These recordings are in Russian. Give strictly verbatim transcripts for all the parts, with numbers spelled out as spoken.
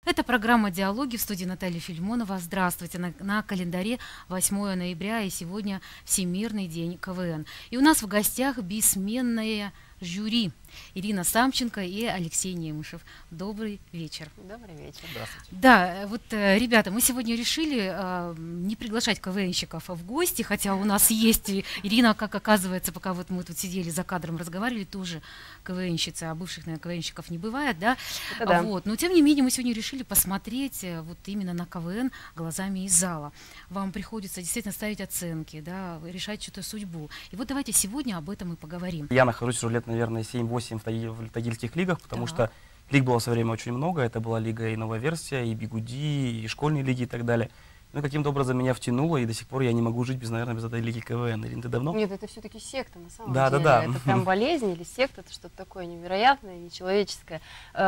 Это программа «Диалоги», в студии Наталья Филимонова. Здравствуйте. На, на календаре восьмое ноября, и сегодня Всемирный день КВН. И у нас в гостях бессменное жюри. Ирина Самченко и Алексей Немышев. Добрый вечер. Добрый вечер. Здравствуйте. Да, вот, ребята, мы сегодня решили э, не приглашать КВНщиков в гости, хотя у нас есть Ирина, как оказывается, пока вот мы тут сидели за кадром, разговаривали, тоже КВНщица, а бывших, наверное, КВНщиков не бывает, да? Это да. Вот. Но, тем не менее, мы сегодня решили посмотреть вот именно на КВН глазами из зала. Вам приходится действительно ставить оценки, да, решать что-то судьбу. И вот давайте сегодня об этом и поговорим. Я нахожусь уже лет, наверное, семь-восемь в, таги, в тагильских лигах, потому Так. что лиг было в свое время очень много. Это была лига и новая версия, и бигуди, и школьные лиги и так далее. Ну, каким-то образом меня втянуло, и до сих пор я не могу жить без, наверное, без этой лиги КВН. Ирина, ты давно? Нет, это все-таки секта на самом да, деле. Да, да, Это прям болезнь или секта, это что-то такое невероятное, нечеловеческое.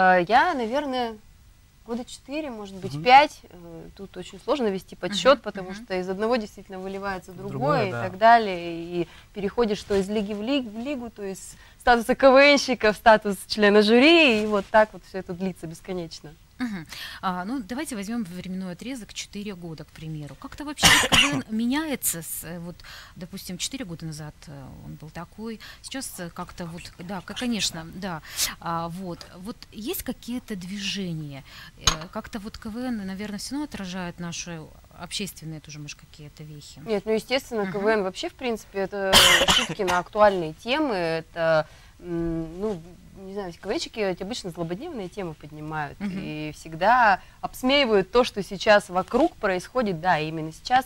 Я, наверное, года четыре, может быть, Мгм. пять. Тут очень сложно вести подсчет, Мгм, потому мгм. что из одного действительно выливается другое, Другое, и да. так далее. И переходишь то из лиги в, лиг, в лигу, то из статуса КВНщика в статус члена жюри, и вот так вот все это длится бесконечно. Мгм. А, ну, давайте возьмем временной отрезок четыре года, к примеру. Как-то вообще КВН меняется, с, э, вот, допустим, четыре года назад э, он был такой, сейчас э, как-то вот, да, к- конечно, да, а, вот, вот есть какие-то движения, Э, как-то вот КВН, наверное, все равно отражает наши общественные тоже, может, какие-то вехи. Нет, ну, естественно, Мгм. КВН вообще, в принципе, это шутки на актуальные темы, это, м, ну, не знаю, КВНщики эти обычно злободневные темы поднимают Мгм. и всегда обсмеивают то, что сейчас вокруг происходит, да, именно сейчас.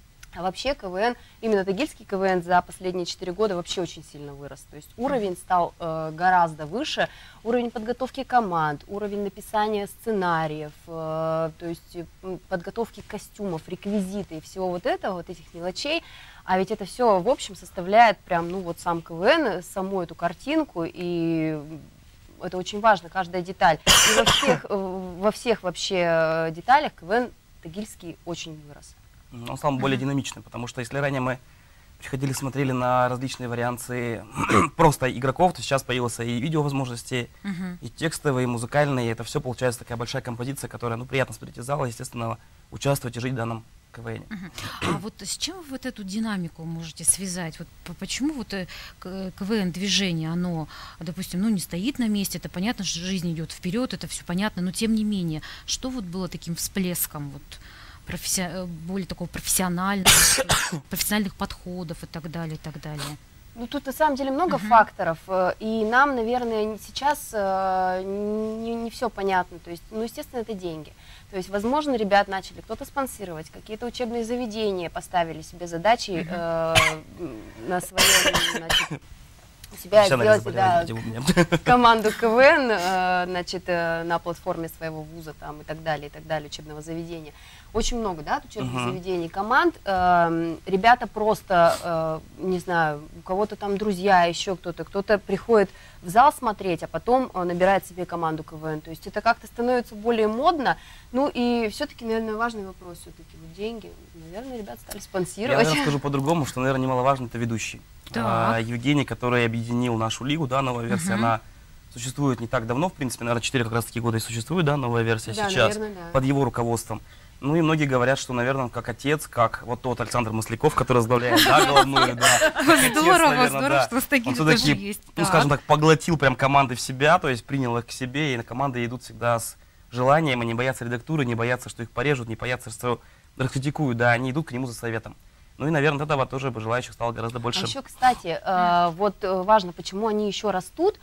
А вообще КВН, именно тагильский КВН за последние четыре года вообще очень сильно вырос. То есть уровень стал э, гораздо выше, уровень подготовки команд, уровень написания сценариев, э, то есть м, подготовки костюмов, реквизита и всего вот этого, вот этих мелочей. А ведь это все в общем составляет прям, ну вот сам КВН, саму эту картинку, и это очень важно, каждая деталь. И во всех, э, во всех вообще э, деталях КВН тагильский очень вырос. Он стал более Мгм. динамичным, потому что если ранее мы приходили, смотрели на различные варианты просто игроков, то сейчас появилось и видеовозможности, Мгм. и текстовые, и музыкальные, и это все получается такая большая композиция, которая, ну, приятно смотреть из зала, естественно, участвовать и жить в данном КВН. Мгм. А вот с чем вы вот эту динамику можете связать? Вот по- почему вот э, к- КВН движение, оно, допустим, ну не стоит на месте, это понятно, что жизнь идет вперед, это все понятно, но тем не менее, что вот было таким всплеском вот професси- э, более такого профессионального, профессиональных подходов и так далее, и так далее? Ну, тут на самом деле много Мгм. факторов, э, и нам, наверное, не- сейчас э, не, не все понятно. То есть, ну, естественно, это деньги. То есть, возможно, ребят начали кто-то спонсировать, какие-то учебные заведения поставили себе задачи Мгм. э, м, на своем, значит, у себя Профессиональное сделать, да, заболевание, видите, у меня. команду КВН, э, значит, э, на платформе своего вуза там и так далее, и так далее, учебного заведения. Очень много, да, учебных Мгм. заведений, команд. Эм, ребята просто, э, не знаю, у кого-то там друзья, еще кто-то, кто-то приходит в зал смотреть, а потом э, набирает себе команду КВН. То есть это как-то становится более модно. Ну и все-таки, наверное, важный вопрос все-таки вот деньги. Наверное, ребят стали Я, спонсировать. наверное, скажу по-другому, что, наверное, немаловажно это ведущий. Так. А, Евгений, который объединил нашу лигу, да, новая версия, Мгм. она существует не так давно, в принципе, наверное, четыре как раз таки года и существует, да, новая версия Да, сейчас, наверное, да. под его руководством. Ну и многие говорят, что, наверное, он как отец, как вот тот Александр Масляков, который возглавляет, да, головную, да. как отец, Здорово, наверное, здорово, да. что в Тагиле Он тоже всё-таки, есть. ну, Так. скажем так, поглотил прям команды в себя, то есть принял их к себе, и на команды идут всегда с желанием, и не боятся редактуры, не боятся, что их порежут, не боятся, что раскритикуют, да, они идут к нему за советом. Ну и, наверное, от этого тоже бы желающих стало гораздо больше. А еще, кстати, э, вот э, важно, почему они еще растут.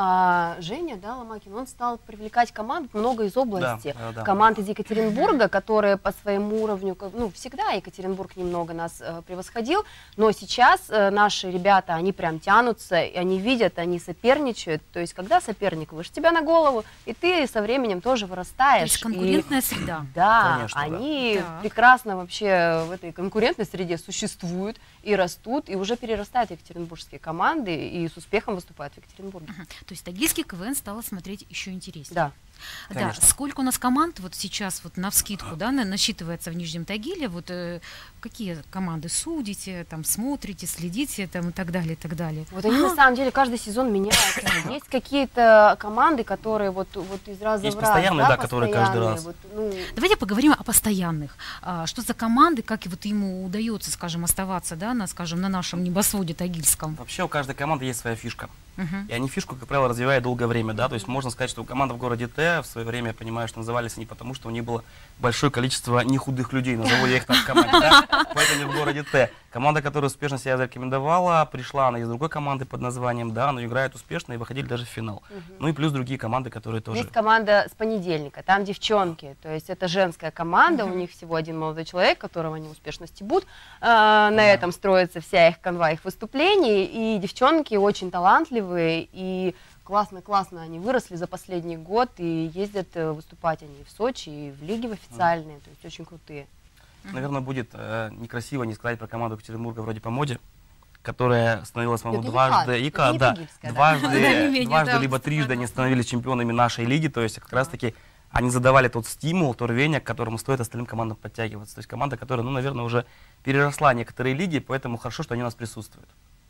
А, Женя, да, Ломакин, он стал привлекать команд много из области. Да, да, да. Команд из Екатеринбурга, которые по своему уровню, как- ну, всегда Екатеринбург немного нас э, превосходил, но сейчас э, наши ребята, они прям тянутся, и они видят, они соперничают. То есть, когда соперник выше тебя на голову, и ты со временем тоже То вырастаешь. есть и- конкурентная среда. Да, Конечно, да. они Так. прекрасно вообще в этой конкурентной среде существуют и растут, и уже перерастают в екатеринбургские команды и с успехом выступают в Екатеринбурге. Мгм. То есть тагильский КВН стало смотреть еще интереснее. Да, Да, Конечно. сколько у нас команд вот сейчас вот навскидку, да, на- насчитывается в Нижнем Тагиле, вот э, какие команды судите, там смотрите, следите, там и так далее, и так далее. Вот они на самом деле каждый сезон меняются. Есть какие-то команды, которые вот, вот из раза Есть в раз, постоянные, да, да, которые каждый постоянные, раз. вот, ну, Давайте поговорим о постоянных. А, что за команды, как вот ему удается, скажем, оставаться, да, на, скажем, на нашем небосводе тагильском? Вообще у каждой команды есть своя фишка. Мгм. И они фишку, как правило, развивают долгое время, да, то есть можно сказать, что команда в городе Т в свое время, я понимаю, что назывались они потому, что у них было большое количество нехудых людей, назову я их так в команде, да, поэтому они в городе Т. Команда, которая успешно себя зарекомендовала, пришла она из другой команды под названием, да, но играет успешно и выходили даже в финал. Ну и плюс другие команды, которые тоже... есть команда с понедельника, там девчонки, то есть это женская команда, у них всего один молодой человек, которого они успешно стебут, А, на этом строится вся их канва, их выступлений, и девчонки очень талантливые, и классно-классно они выросли за последний год, и ездят э, выступать они и в Сочи, и в лиге в официальные, то есть очень крутые. Наверное, будет э, некрасиво не сказать про команду Екатеринбурга вроде по моде, которая становилась, по-моему, Это дважды, Ека, и, это не да, тагильская, да. дважды, Да, не менее, дважды да, либо просто трижды они согласна. становились чемпионами нашей лиги, то есть как раз-таки они задавали тот стимул, то рвение, к которому стоит остальным командам подтягиваться. То есть команда, которая, ну, наверное, уже переросла некоторые лиги, поэтому хорошо, что они у нас присутствуют.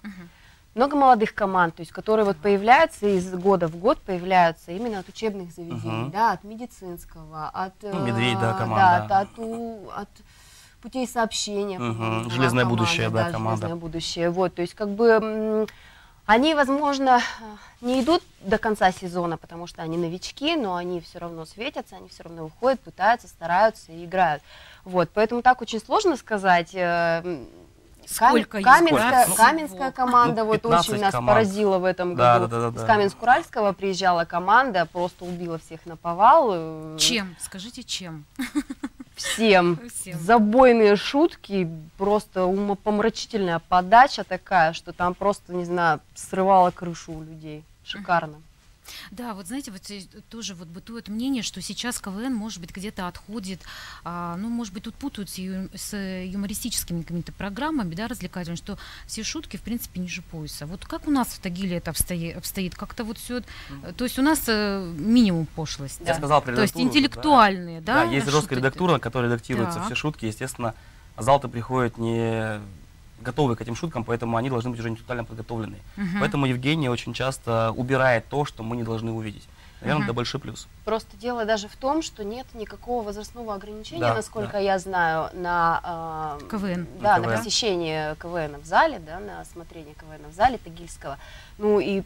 Много молодых команд, то есть, которые вот появляются из года в год, появляются именно от учебных заведений, Мгм. да, от медицинского, от, Ну, «Медведь», да, э, команда. от, от, у- от путей сообщения. Мгм. по-моему, была «Железное команда, будущее», да, команда. «Железное будущее», вот, то есть, как бы, м, они, возможно, не идут до конца сезона, потому что они новички, но они все равно светятся, они все равно выходят, пытаются, стараются и играют. Вот, поэтому так очень сложно сказать. э, м, Сколько их, Каменская, да, всего? Каменская команда Ну, вот пятнадцать очень нас команд. поразила в этом Да, году. да, да, да, Из да. Каменск-Уральского приезжала команда, просто убила всех на повал. э, Чем? Скажите, чем? Всем. Всем. Забойные шутки, просто умопомрачительная подача такая, что там просто, не знаю, срывала крышу у людей. Шикарно. Да, вот знаете, вот э, тоже вот бытует мнение, что сейчас КВН, может быть, где-то отходит, а, ну, может быть, тут путают с, ю- с э, юмористическими какими-то программами, да, развлекательными, что все шутки, в принципе, ниже пояса. Вот как у нас в Тагиле это обстоит? обстоит? Как-то вот все, то есть у нас э, минимум пошлости. Я сказал про То есть редактуру, интеллектуальные, да? Да, есть жесткая шутки? редактура, на которой редактируются Так. все шутки. Естественно, зал-то приходит не готовый к этим шуткам, поэтому они должны быть уже интеллектуально подготовленные. Мгм. Поэтому Евгения очень часто убирает то, что мы не должны увидеть. Наверное, Мгм. это большой плюс. Просто дело даже в том, что нет никакого возрастного ограничения, Да, насколько да. я знаю, на, э, КВН. Да, На на КВН. посещение КВН в зале, да, на осмотрение КВН в зале Тагильского. Ну и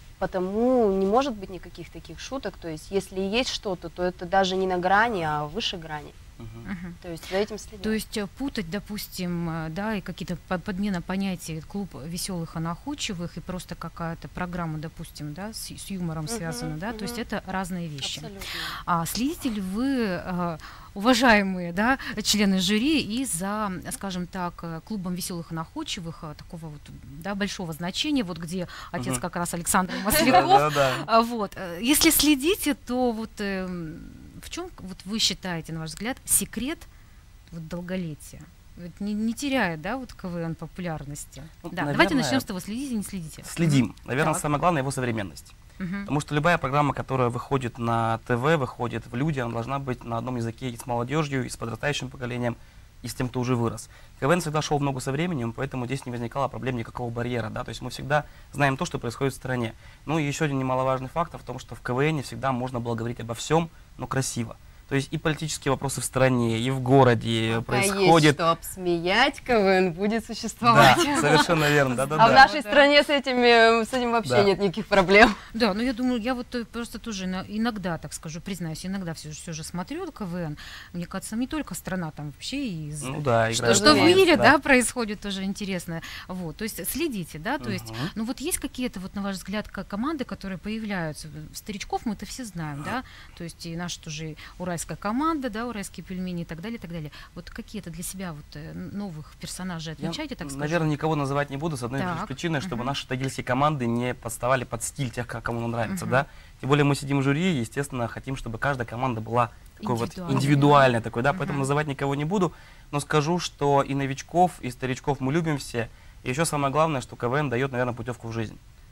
потому не может быть никаких таких шуток. То есть если и есть что-то, то это даже не на грани, а выше грани. Мгм. Мгм. То есть за этим следят. То есть э, путать, допустим, э, да, и какие-то по- подмена понятий клуб веселых и находчивых и просто какая-то программа, допустим, да, с, с юмором Мгм, связана, да, то есть мгм. это разные вещи. Абсолютно. А следите ли вы, э, уважаемые, да, члены жюри, и за, скажем так, э, клубом веселых и находчивых э, такого вот, да, большого значения, вот где отец Мгм. как раз Александр Масляков, Да-да-да. а, вот, э, если следите, то вот эм, в чем вот вы считаете, на ваш взгляд, секрет вот долголетия? Вот не, не теряет, да, вот КВН популярности. Ну, Да, давайте наверное, начнем с того, следите, не следите. Следим. Наверное, Так. самое главное его современность. Мгм. Потому что любая программа, которая выходит на ТВ, выходит в люди, она должна быть на одном языке и с молодежью, и с подрастающим поколением, и с тем, кто уже вырос. КВН всегда шел в ногу со временем, поэтому здесь не возникало проблем никакого барьера. Да? То есть мы всегда знаем то, что происходит в стране. Ну и еще один немаловажный фактор в том, что в КВН всегда можно было говорить обо всем, но красиво. То есть и политические вопросы в стране, и в городе Пока есть происходят. что обсмеять, КВН будет Да, существовать. совершенно верно. А в Да-да-да. нашей Да. стране с, этими, с этим вообще Да. нет никаких проблем. Да, ну я думаю, я вот э, просто тоже на- иногда, так скажу, признаюсь, иногда все же, все же смотрю КВН. Мне кажется, не только страна, там вообще и из- Ну да, что, играют что в роль, мире, да, происходит тоже интересно. Вот, то есть следите, да, то есть, Мгм. ну вот есть какие-то, вот на ваш взгляд, ка- команды, которые появляются. Старичков мы-то все знаем, да, то есть и наша тоже уральская команда, да, уральские пельмени и так далее, и так далее. Вот какие-то для себя вот э, новых персонажей Я, отмечаете, так скажем? наверное, никого называть не буду с одной Так. причиной, чтобы Мгм. наши тагильские команды не подставали под стиль тех, ка- кому нравится, Мгм. да. Тем более мы сидим в жюри, и, естественно, хотим, чтобы каждая команда была такой вот Индивидуальной. индивидуальной такой, да, поэтому Мгм. называть никого не буду, но скажу, что и новичков, и старичков мы любим все. И еще самое главное, что КВН дает, наверное, путевку в жизнь.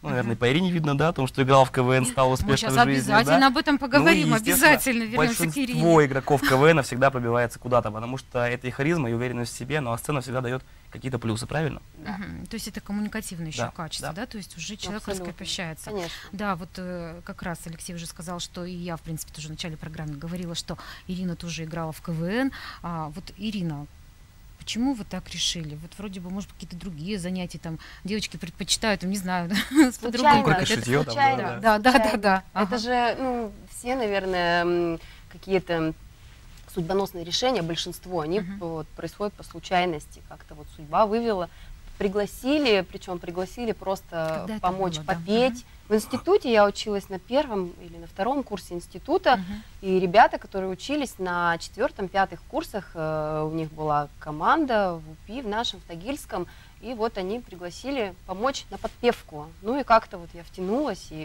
Ну, наверное, по Ирине видно, да, о том, что играл в КВН, стал Мы успешным сейчас в жизни. обязательно да? об этом поговорим, Ну, и, естественно, обязательно вернемся к Ирине. большинство игроков КВН всегда пробивается куда-то, потому что это и харизма, и уверенность в себе, но а сцена всегда дает какие-то плюсы, правильно? Да. Мгм. То есть это коммуникативное еще Да, качество, да. да. То есть уже человек Абсолютно. раскрепощается. Конечно. Да, вот э, как раз Алексей уже сказал, что и я, в принципе, тоже в начале программы говорила, что Ирина тоже играла в КВН. А, вот, Ирина, почему вы так решили? Вот вроде бы, может, какие-то другие занятия там девочки предпочитают, там, не знаю, с подругой. Куколька, играть. Это- шитьё там, случайно, да, Да, да, да, случайно. да. Это Ага. же, ну, все, наверное, м, какие-то судьбоносные решения, большинство, они Мгм. вот происходят по случайности. Как-то вот судьба вывела. Пригласили, причем пригласили просто Когда это помочь было, да? попеть. В институте я училась на первом или на втором курсе института, Мгм. и ребята, которые учились на четвертом, пятых курсах, э, у них была команда в УПИ, в нашем, в Тагильском, и вот они пригласили помочь на подпевку. Ну и как-то вот я втянулась, и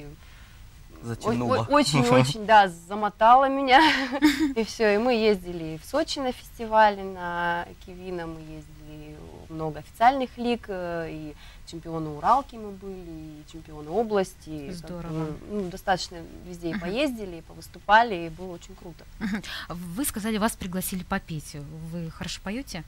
Затянуло. очень-очень, да, замотала меня, и все, и мы ездили и в Сочи на фестивале, на Кивина, мы ездили много официальных лиг, э, и чемпионы Уралки мы были, и чемпионы области. и как Здорово. бы, ну, достаточно везде и Мгм. поездили, и повыступали, и было очень круто. Вы сказали, вас пригласили попеть. Вы хорошо поете?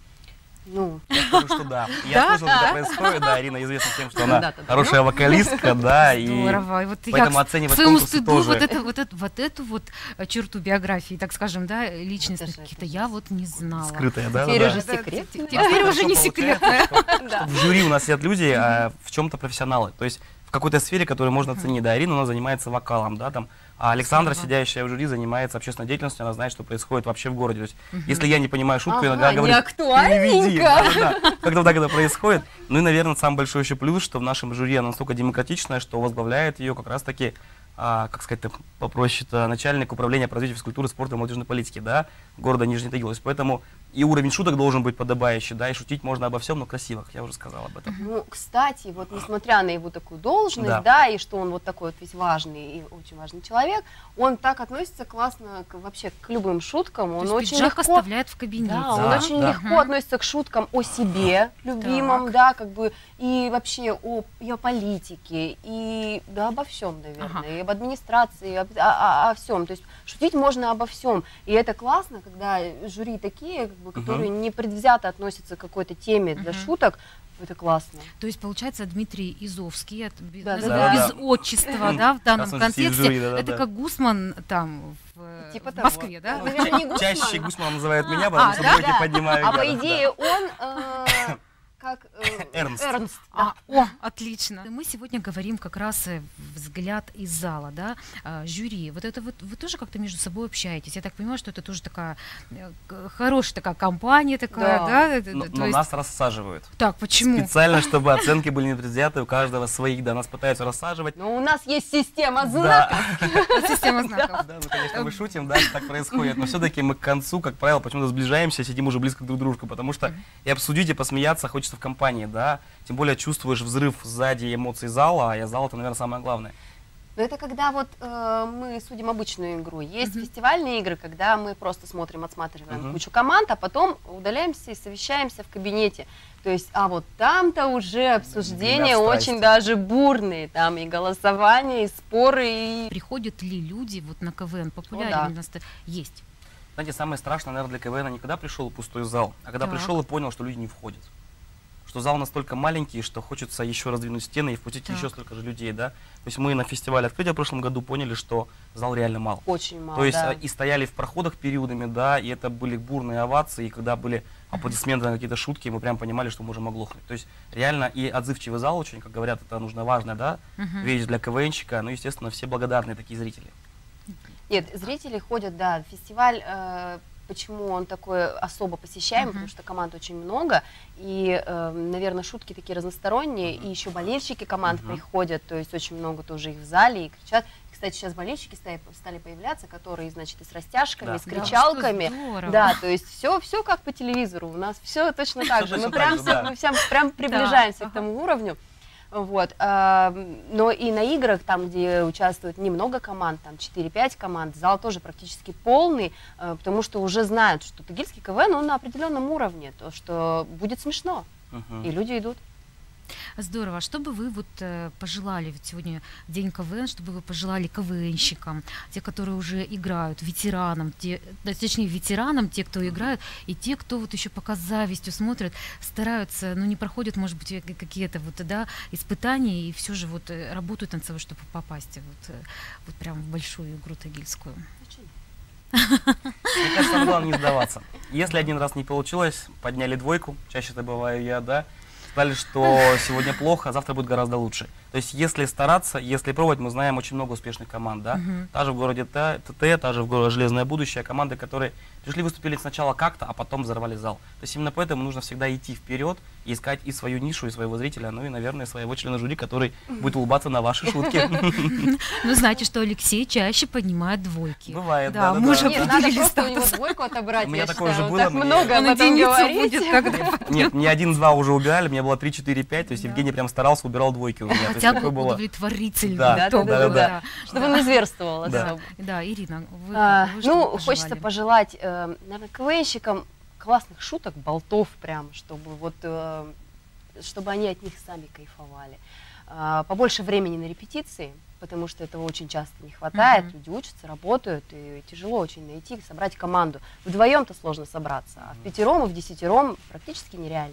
Ну, Я скажу, что да. Я Да? слышал, как это происходит, да, Ирина известна тем, что она Когда-то давно. хорошая вокалистка, да, и Здорово. И вот я поэтому к оценивать своему конкурсы стыду тоже. вот, это, вот, это, вот эту вот э, черту биографии, так скажем, да, личностных же каких-то, это я вот не знала. скрытая, да? Теперь да, уже да. Да, секрет. т- т- У нас Теперь так уже не хорошо секретная. получается, что В жюри у нас сидят люди, а в чем-то профессионалы. То есть в какой-то сфере, которую можно оценить. Да, Ирина у нас занимается вокалом, да, там. А Александра, Здорово. сидящая в жюри, занимается общественной деятельностью, она знает, что происходит вообще в городе. То есть, Мгм. если я не понимаю шутку, я Ага, иногда говорю, не актуальненько. переведи. Да-да-да. Как-то так это происходит. Ну и, наверное, самый большой еще плюс, что в нашем жюри она настолько демократичная, что возглавляет ее как раз-таки, а, как сказать попроще-то, начальник управления по развитию физкультуры, спорта и молодежной политики, да, города Нижний Тагил. То есть поэтому и уровень шуток должен быть подобающий, да, и шутить можно обо всем, но красиво, как я уже сказал об этом. Ну, кстати, вот несмотря на его такую должность, Да. да, и что он вот такой вот весь важный и очень важный человек, он так относится классно к, вообще к любым шуткам, То он есть очень пиджак легко, оставляет в кабинете. да, он Да, очень да. легко Мгм. относится к шуткам о себе любимом, Так. да, как бы и вообще о, и о политике, и да, обо всем, наверное, Ага. и об администрации, об- о, о- о всем. То есть шутить можно обо всем, и это классно, когда жюри такие, как бы, которые не предвзято относятся к какой-то теме для Мгм. шуток. Это классно. То есть, получается, Дмитрий Изовский, от, без, Да, да, назову да. без отчества, да, в данном Раз он сидит в контексте. жюри, да-да-да. Это как Гусман там в, э, Типа в того. Москве, да? Ну, наверное, не Гусман. Чаще Гусман называет меня, потому А, что да? двойки Да. поднимаю А по вверх, да. идее он э, как э, Эрнст. Эрнст, А, да. о, отлично. Мы сегодня говорим как раз э, взгляд из зала, да, а, жюри. Вот это вот вы тоже как-то между собой общаетесь. Я так понимаю, что это тоже такая э, к- хорошая такая компания такая, Да. да? это- Но, то но есть- нас рассаживают. Так, почему? Специально, чтобы оценки были непредвзяты, у каждого своих, да, нас пытаются рассаживать. Но у нас есть система Да. знаков. Вот система знаков. Да, ну, конечно, мы шутим, да, что так происходит, но все-таки мы к концу, как правило, почему-то сближаемся, сидим уже близко друг к дружку, потому что и обсудить, и посмеяться хочется в компании, да, тем более чувствуешь взрыв сзади эмоций зала, а я зал, это, наверное, самое главное. Но это когда вот э, мы судим обычную игру. Есть Мгм. фестивальные игры, когда мы просто смотрим, отсматриваем Мгм. кучу команд, а потом удаляемся и совещаемся в кабинете. То есть, а вот там-то уже обсуждения Гремят очень страсти. даже бурные. Там и голосование, и споры, и... Приходят ли люди вот на КВН? Популярен да. ли у нас это? Есть. Знаете, самое страшное, наверное, для КВН не когда пришел пустой зал, а когда Так. пришел и понял, что люди не входят. Что зал настолько маленький, что хочется еще раздвинуть стены и впустить Так. еще столько же людей, да. То есть мы на фестивале открытия в прошлом году поняли, что зал реально мал. Очень мало, То есть да. а, и стояли в проходах периодами, да, и это были бурные овации, и когда были аплодисменты на какие-то шутки, мы прям понимали, что можем оглохнуть. То есть реально и отзывчивый зал очень, как говорят, это нужно важно, да, Мгм. вещь для КВНщика, ну, естественно, все благодарные такие зрители. Нет, зрители ходят, да, фестиваль, э, почему он такой особо посещаемый, Мгм. потому что команд очень много, и, э, наверное, шутки такие разносторонние, и еще болельщики команд Мгм. приходят, то есть очень много тоже их в зале, и кричат. Кстати, сейчас болельщики стали, стали появляться, которые, значит, и с растяжками, Да. и с Да, кричалками. что здорово. Да, то есть все, все как по телевизору, у нас все точно так же, мы Точно прям, так же, все- да. мы всем прям приближаемся ага. к тому уровню. Вот, а, но и на играх, там, где участвует немного команд, там четыре-пять команд, зал тоже практически полный, а, потому что уже знают, что тагильский КВН, он на определенном уровне, то, что будет смешно, Мгм. и люди идут. Здорово. А что бы вы вот э, пожелали, ведь сегодня день КВН, что бы вы пожелали КВНщикам, те, которые уже играют, ветеранам, те, да, точнее ветеранам, те, кто играют, и те, кто вот еще пока с завистью смотрят, стараются, ну не проходят, может быть, э, какие-то вот, да, испытания, и все же вот э, работают над собой, чтобы попасть вот, э, вот прям в большую игру тагильскую. Мне кажется, самое главное не сдаваться. Если один раз не получилось, подняли двойку, чаще это бываю я, да, сказали, что сегодня плохо, а завтра будет гораздо лучше. То есть, если стараться, если пробовать, мы знаем очень много успешных команд, да, Мгм. та же в городе Т- ТТ, та же в городе Железное Будущее, команды, которые пришли, выступили сначала как-то, а потом взорвали зал. То есть, именно поэтому нужно всегда идти вперед и искать и свою нишу, и своего зрителя, ну и, наверное, своего члена жюри, который будет улыбаться на ваши шутки. Ну, знаете, что Алексей чаще поднимает двойки. Бывает, Да, да, мы да, же да. Нет, да. надо определили просто у него статус. двойку отобрать, У меня я такое считаю. же Он так было, мне- много об Он этом единицу говорит. будет, когда... Нет, мне один-два уже убирали, у меня было три, четыре, пять, то есть Да. Евгений прям старался, убирал двойки у меня. То есть Хотя бы такое было. удовлетворительно. Да, то да, было, да, да. Чтобы он не зверствовал Да. особо. Да, Ирина, вы, А, вы что ну, бы хочется пожелали? пожелать, э, наверное, КВНщикам классных шуток, болтов прям, чтобы вот, э, чтобы они от них сами кайфовали. А, побольше времени на репетиции, потому что этого очень часто не хватает. Мгм. Люди учатся, работают, и тяжело очень найти, собрать команду. Вдвоем-то сложно собраться, а в пятером и в десятером практически нереально.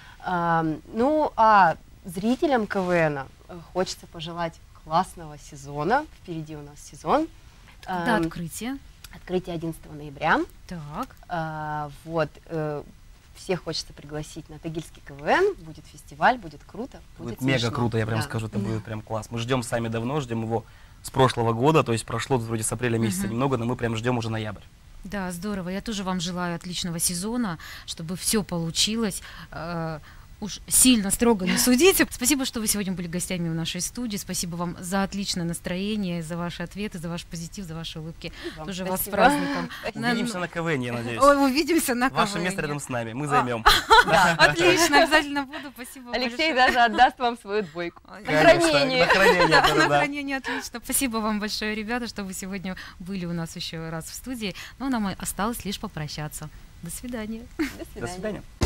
А, ну, а зрителям КВНа э, хочется пожелать классного сезона. Впереди у нас сезон. Когда Ам, открытие? Открытие одиннадцатого ноября. Так. А, вот, э, всех хочется пригласить на Тагильский КВН. Будет фестиваль, будет круто. Будет, Будет мега смешно. круто, я прям Да. скажу, это будет прям класс. Мы ждем сами давно, ждем его с прошлого года, то есть прошло вроде с апреля месяца Мгм. немного, но мы прям ждем уже ноябрь. Да, здорово. Я тоже вам желаю отличного сезона, чтобы все получилось. Э, Уж сильно строго не судите. Спасибо, что вы сегодня были гостями в нашей студии. Спасибо вам за отличное настроение, за ваши ответы, за ваш позитив, за ваши улыбки. Вам Тоже вас с спасибо. праздником. На- Увидимся на КВН, я надеюсь. Ой, увидимся на Ваше КВН. место рядом с нами, мы А. займем. Да. Отлично, обязательно буду. Спасибо Алексей большое. даже отдаст вам свою двойку. Ой, На хранение. На хранение, Да, да, на да. хранение, отлично. Спасибо вам большое, ребята, что вы сегодня были у нас еще раз в студии. Но нам осталось лишь попрощаться. До свидания. До До свидания. свидания.